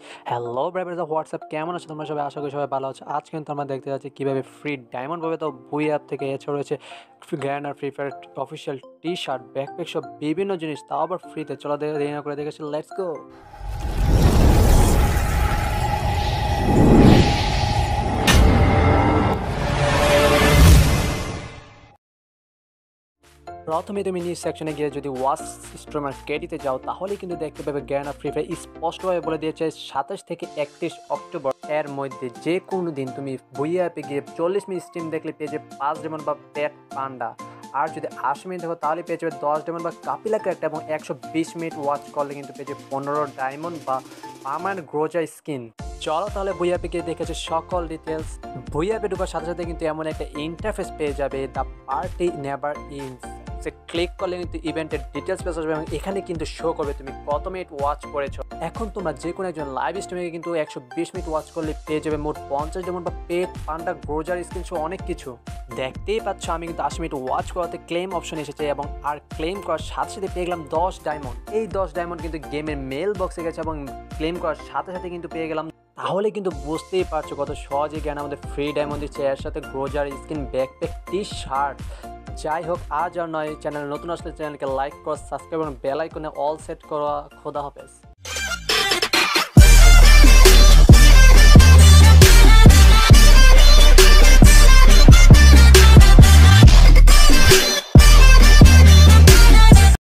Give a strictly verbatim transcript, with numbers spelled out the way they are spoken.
Hello brothers of WhatsApp কেমন আছো তোমরা সবাই? আশা করি সবাই ভালো আছো। আজকে কিন্তু আমরা দেখতে যাচ্ছি কীভাবে ফ্রি ডায়মন্ড পাবে, তো বুই অ্যাপ থেকে। এছাড়া রয়েছে গ্র্যান্ডার free fire official T shirt, backpack সব বিভিন্ন জিনিস, তাও আবার ফ্রিতে। চলো দেখে দেরি না করে দেখেছি, লেটস গো। প্রথমে তুমি নিউজ সেকশনে গিয়ে যদি ওয়াচ স্ট্রিমার কেডিতে যাও, তাহলে কিন্তু দেখতে পাবে গ্র্যান্ডার ফ্রি ফায়ার স্পষ্টভাবে বলে দিয়েছে সাতাশ থেকে একত্রিশ অক্টোবর এর মধ্যে যে কোনো দিন তুমি বুই অ্যাপে গিয়ে চল্লিশ মিনিট স্ট্রিম দেখলে পেয়ে যাবে পাঁচ ডায়মন্ড বা পেট পান্ডা। আর যদি আশি মিনিট দেখো তাহলে পেয়ে যাবে দশ ডায়মন্ড বা কাপিলা ক্যারেক্টার, এবং একশো বিশ মিনিট ওয়াচ করলে কিন্তু পেয়ে যাবে পনেরো ডায়মন্ড বা পার্মানেন্ট গ্রোজা স্কিন। চলো তাহলে বুই অ্যাপে গিয়ে দেখেছে সকল ডিটেলস। বুই অ্যাপে ঢোকার সাথে সাথে কিন্তু এমন একটা ইন্টারফেস পেয়ে যাবে, দ্য পার্টি নেভার ইন্স। সে ক্লিক করলে কিন্তু ইভেন্টের ডিটেলস পেয়ে যাবে এবং এখানে কিন্তু শো করবে তুমি কত মিনিট ওয়াচ করেছো। এখন তোমরা যে কোনো একজন লাইভ স্ট্রিমে কিন্তু একশো বিশ মিনিট ওয়াচ করলে পেয়ে যাবে মোট পঞ্চাশ যেমন বা পেট পান্ডা গ্রোজার স্ক্রিন শো অনেক কিছু। দেখতেই পাচ্ছ আমি কিন্তু আশি মিনিট ওয়াচ করাতে ক্লেম অপশন এসেছে, এবং আর ক্লেম করার সাথে সাথে পেয়ে গেলাম দশ ডায়মন্ড। এই দশ ডায়মন্ড কিন্তু গেমের মেল বক্সে গেছে এবং ক্লেম করার সাথে সাথে কিন্তু পেয়ে গেলাম। তাহলে কিন্তু বুঝতেই পারছো কত সহজে জ্ঞান আমাদের ফ্রি ডায়মন্ড দিচ্ছে, এর সাথে গ্রোজার স্কিন, ব্যাকপ্যাক, টি শার্ট। যাই হোক, আজ আর নয়, চ্যানেল নতুন আসলে চ্যানেলকে লাইক করো, সাবস্ক্রাইব এবং বেল আইকনে অল সেট করা। খোদা হাফেজ।